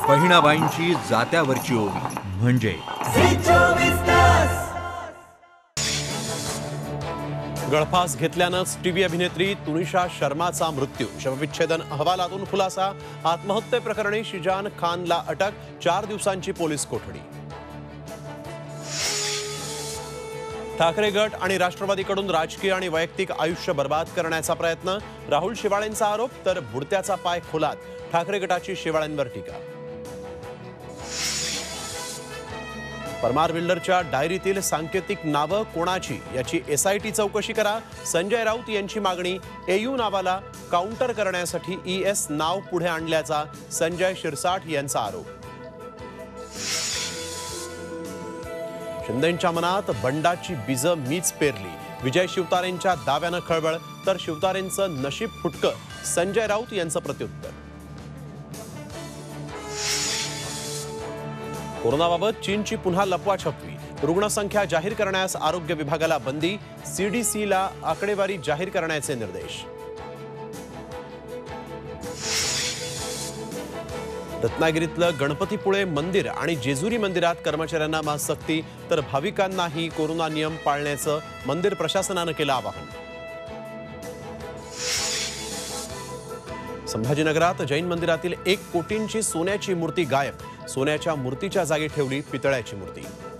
बहिणाबाईंची जात्यावरची ओवी म्हणजे गळफास घेतल्यानंच टीव्ही अभिनेत्री तुनिशा शर्माचा मृत्यू। शवविच्छेदन अहवालातून खुलासा। आत्महत्येप्रकरणी शिजान खानला अटक। 4 दिवसांची पोलीस कोठडी। ठाकरे गट आणि राष्ट्रवादीकडून राजकीय आणि वैयक्तिक आयुष्य बर्बाद करण्याचा प्रयत्न। राहुल शेवाळेंचा आरोप तर बुडत्याचा पाय खोलात। ठाकरे गटाची शेवाळेंवर टीका। परमार बिल्डरच्या डायरीतील सांकेतिक नावं कोणाची याची एसआयटी चौकशी करा। संजय राऊत यांची मागणी। एयू नावाला काउंटर करण्यासाठी ईएस नाव पुढे आणल्याचा संजय शिरसाठ यांचा आरोप। शिंदेंच्या मनात बंडाची बीज मीच पेरली। विजय शिवतारेंच्या दाव्यानं खळबळ तर शिवतारेंचं नशीब फुटकं। संजय राऊत यांचं प्रत्युत्तर। कोरोनाबाबत चीनची पुन्हा लपवाछपवी। रुग्णसंख्या जाहीर करण्यास आरोग्य विभागाला बंदी। सीडीसीला आकडेवारी जाहीर करण्याचे निर्देश। रत्नागिरीतलं गणपतीपुळे मंदिर आणि जेजुरी मंदिरात कर्मचाऱ्यांना मास्कसक्ती तर भाविकांनाही कोरोना नियम पाळण्याचं मंदिर प्रशासनानं केलं आवाहन। संभाजीनगरात जैन मंदिरातील 1 कोटींची सोन्याची मूर्ती गायब। सोन्याच्या मूर्तीच्या जागी ठेवली पितळ्याची मूर्ती।